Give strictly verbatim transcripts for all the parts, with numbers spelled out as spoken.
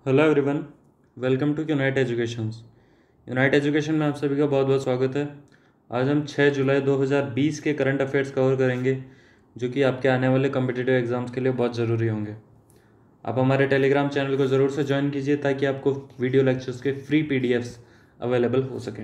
Hello everyone, welcome to unite educations. Unite education में आप सभी का बहुत बहुत स्वागत है। आज हम छह जुलाई दो हज़ार बीस के करंट अफेयर्स कवर करेंगे, जो कि आपके आने वाले कम्पिटिटिव एग्जाम्स के लिए बहुत ज़रूरी होंगे। आप हमारे टेलीग्राम चैनल को ज़रूर से ज्वाइन कीजिए ताकि आपको वीडियो लेक्चर्स के फ्री पीडीएफ्स अवेलेबल हो सकें।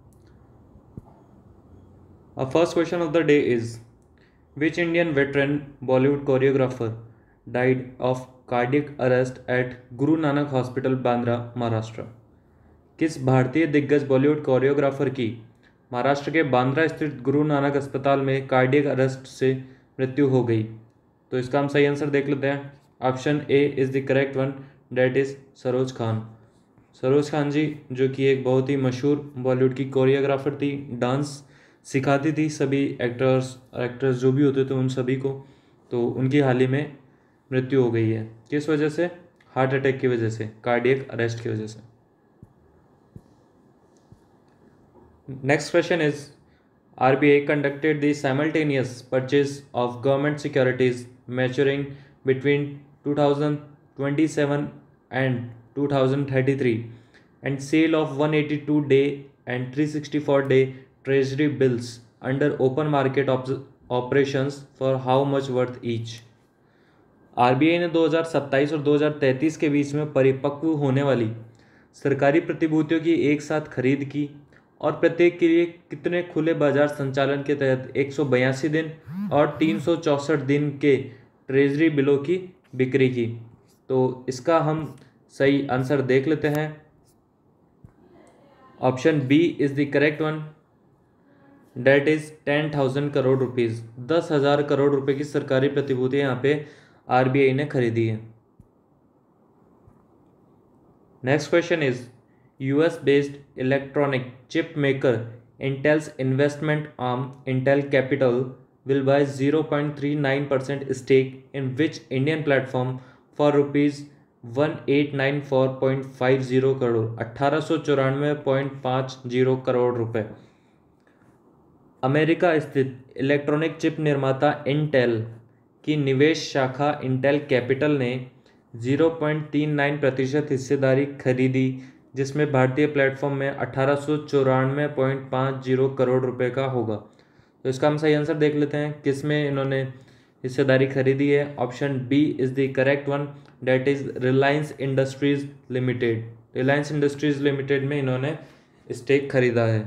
Our first question of the day is, which Indian veteran Bollywood choreographer died of cardiac arrest at Guru Nanak Hospital, Bandra, Maharashtra? किस भारतीय दिग्गज बॉलीवुड कोरियोग्राफर की महाराष्ट्र के बांद्रा स्थित गुरु नानक अस्पताल में कार्डियक अरेस्ट से मृत्यु हो गई? तो इसका हम सही आंसर देख लेते हैं। Option A is the correct one, that is Saroj Khan. Saroj Khan ji, जो कि एक बहुत ही मशहूर बॉलीवुड की कोरियोग्राफर थी, डांस सिखाती थी सभी एक्टर्स एक्टर्स जो भी होते थे उन सभी को। तो उनकी हाल ही में मृत्यु हो गई है। किस वजह से? हार्ट अटैक की वजह से, कार्डियक अरेस्ट की वजह से। Next question is, R B I conducted the simultaneous purchase of government securities maturing between two thousand twenty-seven and two thousand thirty-three and sale of one hundred eighty-two day and three hundred sixty-four day treasury bills under open market op- operations for how much worth each? RBI ने दो हज़ार सत्ताईस और दो हज़ार तैंतीस के बीच में परिपक्व होने वाली सरकारी प्रतिभूतियों की एक साथ खरीद की और प्रत्येक के लिए कितने खुले बाजार संचालन के तहत एक सौ बयासी दिन और तीन सौ चौंसठ दिन के ट्रेजरी बिलों की बिक्री की? तो इसका हम सही आंसर देख लेते हैं। Option B is the correct one, that is ten thousand crore rupees. दस हज़ार करोड़ रुपए की सरकारी प्रतिभूतियां यहाँ पे आरबीआई ने खरीदी है। Next question is, US based electronic chip maker Intel's investment arm Intel Capital will buy zero point three nine percent stake in which Indian platform for rupees one eight nine four point five zero crore, अट्ठारह सौ चौरानवे point पाँच zero crore रुपए। America स्थित electronic chip निर्माता Intel की निवेश शाखा इंटेल कैपिटल ने ज़ीरो पॉइंट तीन नाइन प्रतिशत हिस्सेदारी खरीदी, जिसमें भारतीय प्लेटफॉर्म में अठारह सौ चौरानवे पॉइंट पाँच जीरो करोड़ रुपए का होगा। तो इसका हम सही आंसर देख लेते हैं, किस में इन्होंने हिस्सेदारी खरीदी है। Option B is the correct one, that is Reliance Industries Limited. Reliance Industries Limited में इन्होंने स्टेक खरीदा है।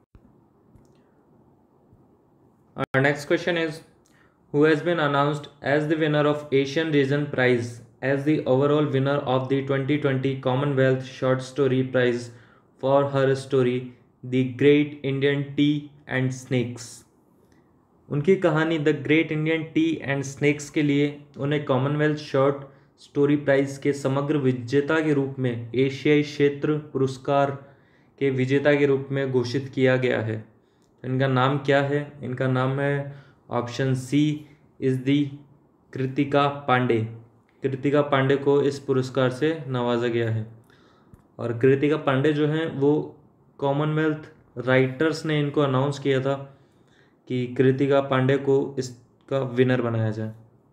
Our next question is, who has been announced as the winner of Asian Region Prize as the overall winner of the twenty twenty Commonwealth Short Story Prize for her story The Great Indian Tea and Snakes? उनकी कहानी the great Indian tea and snakes के लिए उन्हें Commonwealth short story prize के समग्र विजेता के रूप में एशियाई क्षेत्र पुरस्कार के विजेता के रूप में घोषित किया गया है। इनका नाम क्या है? इनका नाम है, option C is the Kritika Pandey. Kritika Pandey को इस पुरस्कार से नवाजा गया है। और कृतिका पांडे जो हैं वो कॉमनवेल्थ राइटर्स ने इनको अनाउंस किया था कि कृतिका पांडे को इसका विनर बनाया जाए।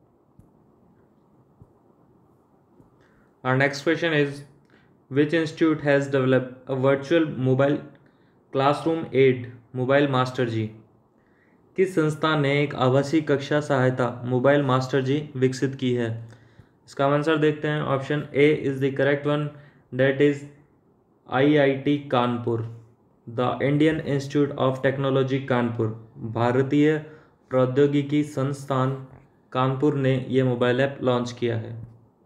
Our next question is, which institute has developed a virtual mobile classroom aid mobile master ji? किस संस्था ने एक आभासी कक्षा सहायता मोबाइल मास्टर जी विकसित की है? इसका आंसर देखते हैं। Option A is the correct one, that is IIT Kanpur. The Indian Institute of Technology Kanpur, भारतीय प्रौद्योगिकी संस्थान कानपुर ने यह मोबाइल ऐप लॉन्च किया है।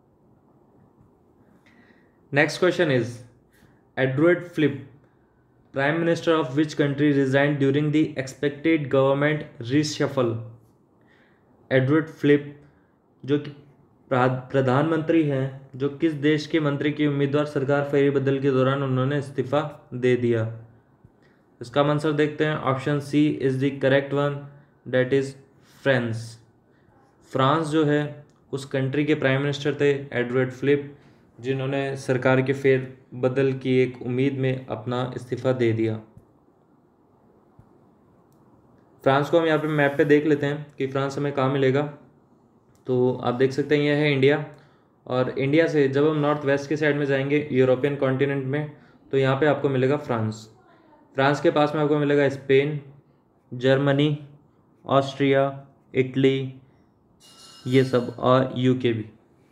Next question is, Edward Philip prime minister of which country resigned during the expected government reshuffle? Edward Philip जो कि प्रधानमंत्री हैं, जो किस देश के मंत्री की उम्मीदवार सरकार फेरबदल के दौरान उन्होंने इस्तीफा दे दिया? इसका आंसर देखते हैं। Option C is the correct one, that is France. France जो है उस कंट्री के प्राइम मिनिस्टर थे एडवर्ड फिलिप, जिन्होंने सरकार के फेर बदल की एक उम्मीद में अपना इस्तीफा दे दिया। फ्रांस को हम यहाँ पे मैप पे देख लेते हैं कि फ्रांस हमें कहाँ मिलेगा। तो आप देख सकते हैं यह है इंडिया और इंडिया से जब हम नॉर्थ वेस्ट के साइड में जाएंगे यूरोपियन कॉन्टिनेंट में, तो यहाँ पे आपको मिलेगा फ्रांस। फ्रांस के पास में आपको मिलेगा स्पेन, जर्मनी, ऑस्ट्रिया, इटली, ये सब, और यूके भी।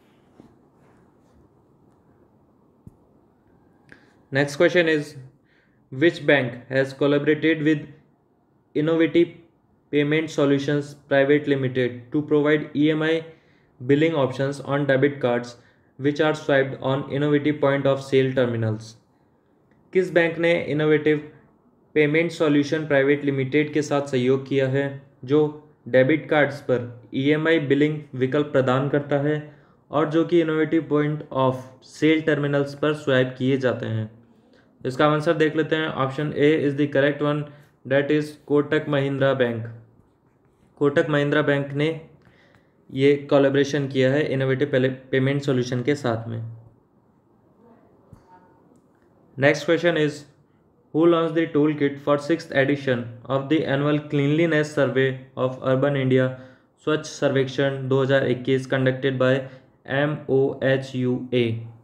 Next question is which bank has collaborated with innovative payment solutions private limited to provide E M I billing options on debit cards which are swiped on innovative point of sale terminals। किस bank ने innovative payment solution private limited के साथ सहयोग किया है जो debit cards पर ई M आई billing विकल्प प्रदान करता है और जो कि innovative point of sale terminals पर स्वाइप किए जाते हैं? इसका आंसर देख लेते हैं। Option A is the correct one, that is Kotak Mahindra bank. Kotak Mahindra bank ने ये कोलैबोरेशन किया है इनोवेटिव पेमेंट सॉल्यूशन के साथ में। Next question is who launch the tool kit for sixth edition of the annual cleanliness survey of urban India Swachh Survekshan दो हज़ार इक्कीस conducted by M O H U A.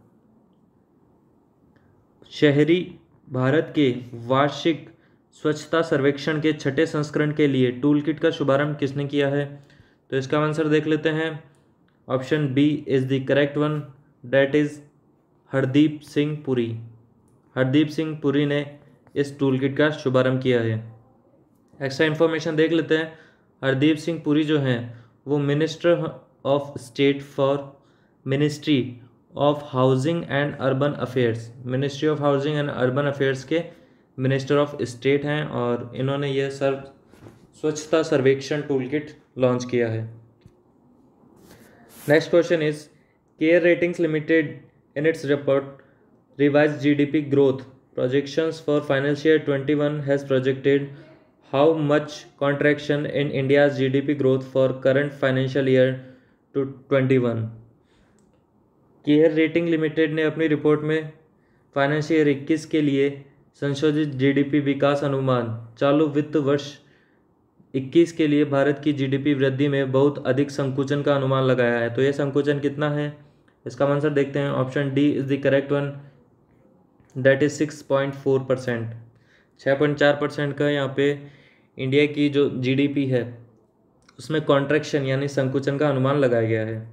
शहरी भारत के वार्षिक स्वच्छता सर्वेक्षण के छठे संस्करण के लिए टूल किट का शुभारंभ किसने किया है? तो इसका आंसर देख लेते हैं। Option B is the correct one, that is Hardeep Singh Puri. Hardeep Singh Puri ने इस टूल किट का शुभारंभ किया है। एक्स्ट्रा इन्फॉर्मेशन देख लेते हैं। हरदीप सिंह पुरी जो हैं वो minister of state for ministry of housing and urban affairs ministry of housing and urban affairs के मिनिस्टर ऑफ स्टेट हैं और इन्होंने यह सर्व स्वच्छता सर्वेक्षण टूल किट लॉन्च किया है। Next question is care ratings limited in its report revise GDP growth projections for financial twenty one has projected how much contraction in India's GDP growth for current financial year two twenty one. Care rating limited ने अपनी report में financial year इक्कीस के लिए संशोधित GDP विकास अनुमान चालू वित्त वर्ष इक्कीस के लिए भारत की जीडीपी वृद्धि में बहुत अधिक संकुचन का अनुमान लगाया है। तो यह संकुचन कितना है? इसका आंसर देखते हैं। Option D is the correct one, that is six point four percent. छः पॉइंट चार परसेंट का यहाँ पे इंडिया की जो जीडीपी है उसमें कॉन्ट्रैक्शन यानी संकुचन का अनुमान लगाया गया है।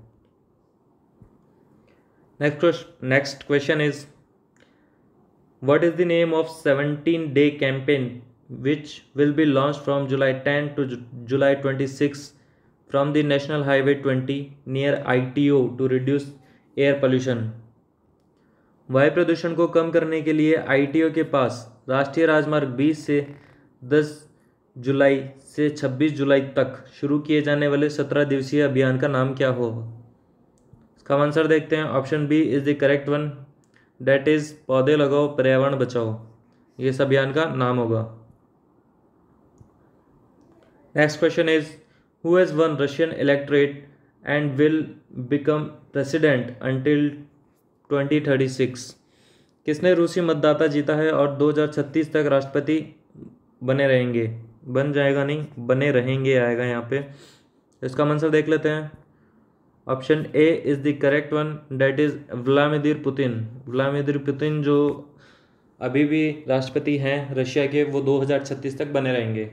Next next question is what is the name of seventeen day campaign which will be launched from July tenth to July twenty-sixth from the National Highway twenty near I T O to reduce air pollution। वायु प्रदूषण को कम करने के लिए I T O के पास राष्ट्रीय राजमार्ग बीस से दस जुलाई से छब्बीस जुलाई तक शुरू किए जाने वाले सत्रह दिवसीय अभियान का नाम क्या होगा? इसका आंसर देखते हैं। Option B is the correct one, that is पौधे लगाओ पर्यावरण बचाओ। ये इस अभियान का नाम होगा। Next question is who has won Russian electorate and will become president until twenty thirty-six? किसने रूसी मतदाता जीता है और दो हज़ार छत्तीस तक राष्ट्रपति बने रहेंगे? बन जाएगा नहीं, बने रहेंगे आएगा यहाँ पे। इसका आंसर देख लेते हैं। Option A is the correct one, that is Vladimir Putin. Vladimir Putin जो अभी भी राष्ट्रपति हैं रशिया के, वो दो हज़ार छत्तीस तक बने रहेंगे।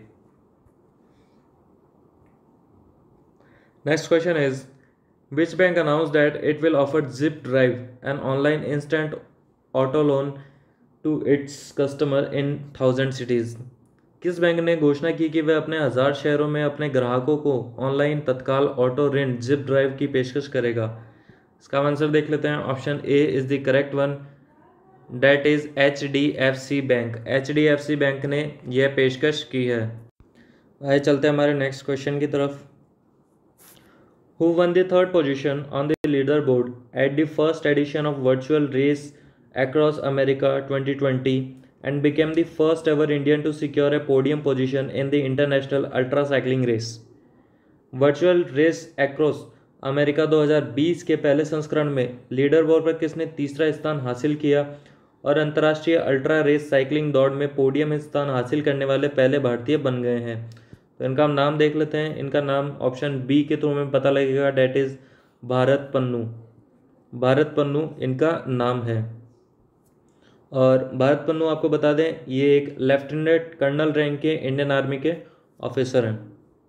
Next question is which bank announced that it will offer Zip Drive, an online instant auto loan to its customer in thousand cities? किस बैंक ने घोषणा की कि वह अपने हज़ार शहरों में अपने ग्राहकों को ऑनलाइन तत्काल ऑटो ऋण जिप ड्राइव की पेशकश करेगा? इसका आंसर देख लेते हैं। Option A is the correct one, that is H D F C bank. H D F C bank ने यह पेशकश की है। आइए चलते हैं हमारे नेक्स्ट क्वेश्चन की तरफ। Who won the third position on the leaderboard at the first edition of Virtual Race Across America twenty twenty and became the first ever Indian to secure a podium position in the International Ultra Cycling Race? Virtual Race Across America दो हज़ार बीस के पहले संस्करण में leader board पर किसने तीसरा स्थान हासिल किया और अंतर्राष्ट्रीय अल्ट्रा रेस साइकिलिंग दौड़ में पोडियम स्थान हासिल करने वाले पहले भारतीय बन गए हैं? तो इनका हम नाम देख लेते हैं। इनका नाम ऑप्शन बी के थ्रू में पता लगेगा, डेट इज़ भारत पन्नू। भारत पन्नू इनका नाम है। और भारत पन्नू आपको बता दें ये एक लेफ्टिनेंट कर्नल रैंक के इंडियन आर्मी के ऑफिसर हैं।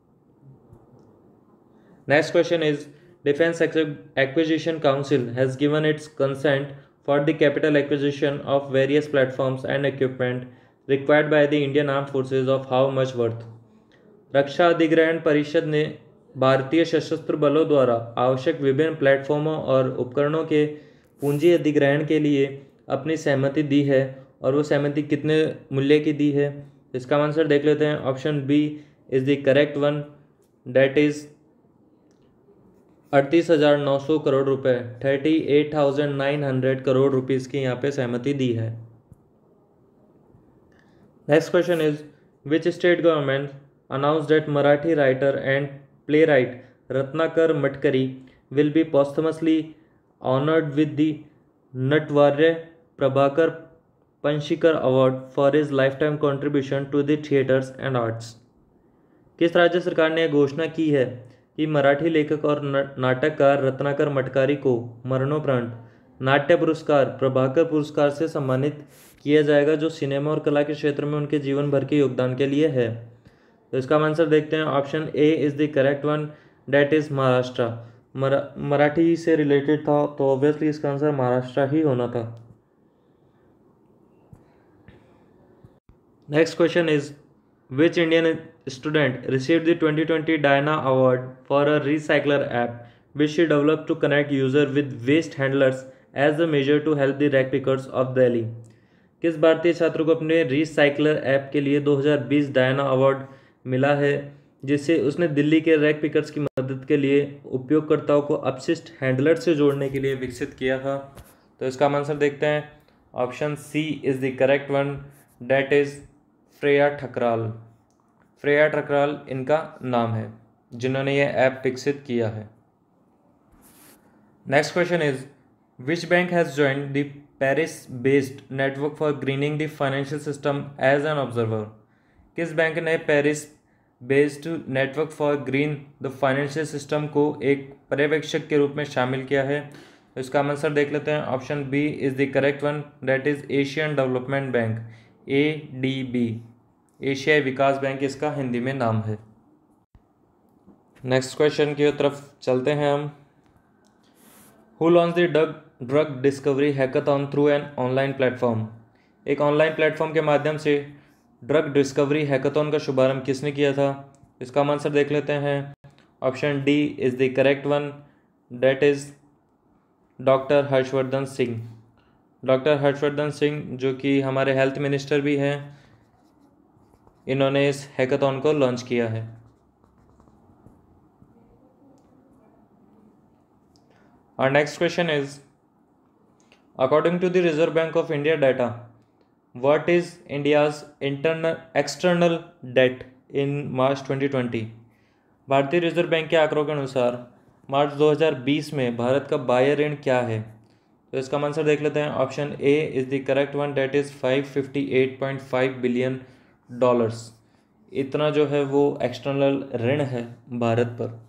Next question is defence acquisition council has given its consent for the capital acquisition of various platforms and equipment required by the Indian arm forces of how much worth. रक्षा अधिग्रहण परिषद ने भारतीय सशस्त्र बलों द्वारा आवश्यक विभिन्न प्लेटफॉर्मों और उपकरणों के पूंजी अधिग्रहण के लिए अपनी सहमति दी है, और वो सहमति कितने मूल्य की दी है। इसका आंसर देख लेते हैं। Option B is the correct one, that is अड़तीस हजार नौ सौ करोड़ रुपए, thirty eight thousand nine hundred crore rupees की यहाँ पे सहमति दी है। Next question is which state government announced that Marathi writer and playwright Ratnakar Matkari will be posthumously honored with the Natvarya Prabhakar Panshikar Award for his lifetime contribution to the theatres and arts। किस राज्य सरकार ने घोषणा की है कि मराठी लेखक और नाटककार रत्नाकर मटकारी को मरणोपरांत नाट्य पुरस्कार प्रभाकर पुरस्कार से सम्मानित किया जाएगा, जो सिनेमा और कला के क्षेत्र में उनके जीवन भर के योगदान के लिए है। तो इसका आंसर देखते हैं। Option A is the correct one, that is Maharashtra. मरा मराठी से रिलेटेड था तो ऑब्वियसली इसका आंसर महाराष्ट्र ही होना था। Next question is which Indian student received the twenty twenty Diana award for a recycler app which she develop to connect user with waste handlers as the major to help the rag pickers of Delhi. किस भारतीय छात्र को अपने recycler app के लिए दो हज़ार बीस डायना अवार्ड मिला है, जिससे उसने दिल्ली के रैक पिकर्स की मदद के लिए उपयोगकर्ताओं को अपशिष्ट हैंडलर से जोड़ने के लिए विकसित किया था। तो इसका आंसर देखते हैं। Option C is the correct one, that is Freya Thakral. Freya Thakral इनका नाम है जिन्होंने ये ऐप विकसित किया है। Next question is which bank has joined the Paris based network for greening the financial system as an observer. किस बैंक ने Paris based network for green the financial system को एक पर्यवेक्षक के रूप में शामिल किया है। तो इसका आंसर देख लेते हैं। Option B is the correct one, that is Asian development bank, A D B, एशियाई विकास बैंक इसका हिंदी में नाम है। नेक्स्ट क्वेश्चन की तरफ चलते हैं हम। Who launch the drug drug discovery hackathon through an online platform. एक ऑनलाइन प्लेटफॉर्म के माध्यम से ड्रग डिस्कवरी हैकाथॉन का शुभारंभ किसने किया था। इसका आंसर देख लेते हैं। Option D is the correct one, that is doctor Harshvardhan Singh. Doctor Harshvardhan Singh जो कि हमारे हेल्थ मिनिस्टर भी हैं, इन्होंने इस हैकाथॉन को लॉन्च किया है। Our next question is, according to the Reserve Bank of India data, what is India's internal external debt in March twenty twenty? भारतीय रिजर्व बैंक के आंकड़ों के अनुसार मार्च दो हज़ार बीस में भारत का बाह्य ऋण क्या है। तो इसका आंसर देख लेते हैं। Option A is the correct one, that is five fifty eight point five billion dollars. इतना जो है वो एक्सटर्नल ऋण है भारत पर।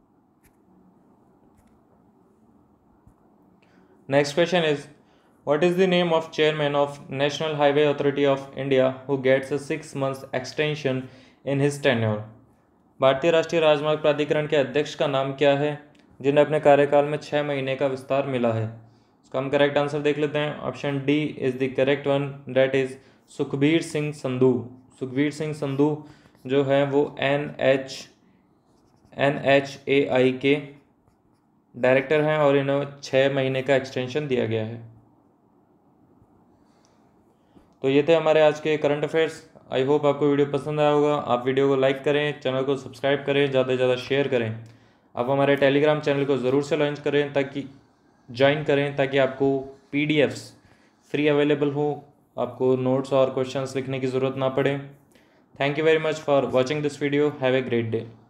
Next question is, what is the name of chairman of National Highway Authority of India who gets a six months extension in his tenure? भारतीय राष्ट्रीय राजमार्ग प्राधिकरण के अध्यक्ष का नाम क्या है जिन्हें अपने कार्यकाल में छः महीने का विस्तार मिला है। इसका हम करेक्ट आंसर देख लेते हैं। Option D is the correct one, that is Sukhbir Singh Sandhu. Sukhbir Singh Sandhu जो है वो N H N H A I के डायरेक्टर हैं और इन्हें छः महीने का एक्सटेंशन दिया गया है। तो ये थे हमारे आज के करंट अफेयर्स। आई होप आपको वीडियो पसंद आया होगा। आप वीडियो को लाइक करें, चैनल को सब्सक्राइब करें, ज़्यादा से ज़्यादा शेयर करें। आप हमारे टेलीग्राम चैनल को ज़रूर से लॉन्च करें ताकि ज्वाइन करें ताकि आपको पीडीएफ्स फ्री अवेलेबल हो, आपको नोट्स और क्वेश्चंस लिखने की ज़रूरत ना पड़े। Thank you very much for watching this video. Have a great day.